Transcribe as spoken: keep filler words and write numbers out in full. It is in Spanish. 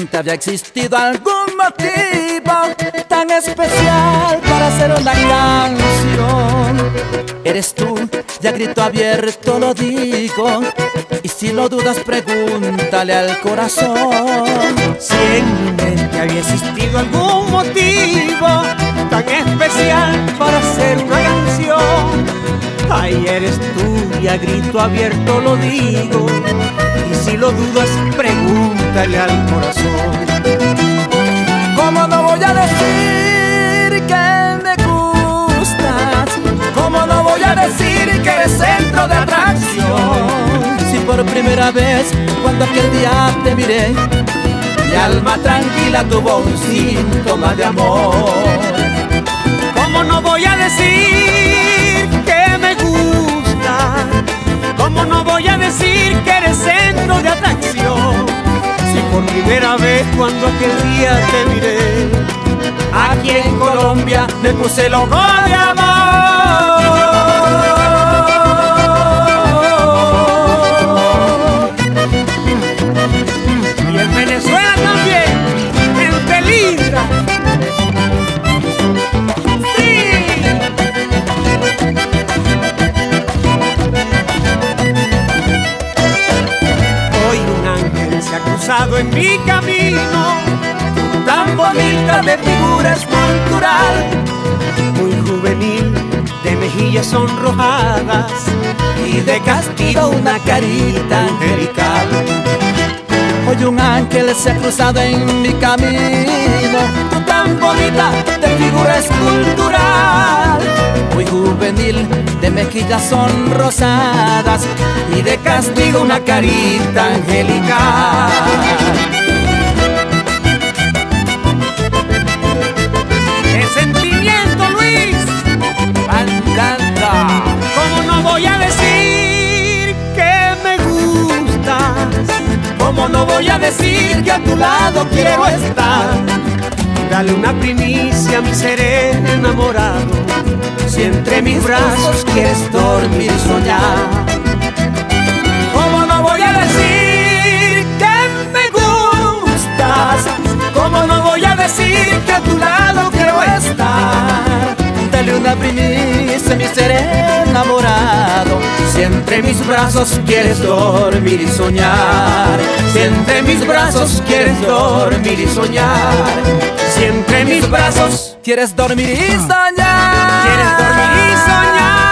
Siempre había existido algún motivo tan especial para hacer una canción. Eres tú, ya grito abierto lo digo, y si lo dudas pregúntale al corazón. Si en mi mente había existido algún motivo tan especial para hacer una canción, ay, eres tú, y a grito abierto lo digo, y si lo dudas pregúntale al corazón. ¿Cómo no voy a decir que me gustas? ¿Cómo no voy a decir que eres centro de atracción? Si por primera vez, cuando aquel día te miré, mi alma tranquila tuvo un síntoma de amor. ¿Cómo no voy a decir que me gusta? ¿Cómo no voy a decir que eres centro de atracción? Si por primera vez cuando aquel día te miré, aquí en Colombia me puse loco de amor. Y en Venezuela también, en Pelindra. En mi camino, tan bonita de figura escultural, muy juvenil, de mejillas sonrojadas y de castigo una carita angelical. Hoy un ángel se ha cruzado en mi camino, tú tan bonita de figura escultural, muy juvenil, de mejillas sonrosadas y de castigo una carita angelical. ¡Qué sentimiento, Luis! ¡Cantanda! ¿Cómo no voy a decir que me gustas? ¿Cómo no voy a decir que a tu lado quiero estar? Dale una primicia a mi ser enamorado, si entre mis brazos quieres dormir y soñar. ¿Cómo no voy a decir que me gustas? ¿Cómo no voy a decir que a tu lado quiero estar? Dale una primicia a mi ser enamorado, si entre mis brazos quieres dormir y soñar. Si entre mis brazos quieres dormir y soñar. Si entre mis brazos quieres dormir y soñar. Quieres dormir y soñar.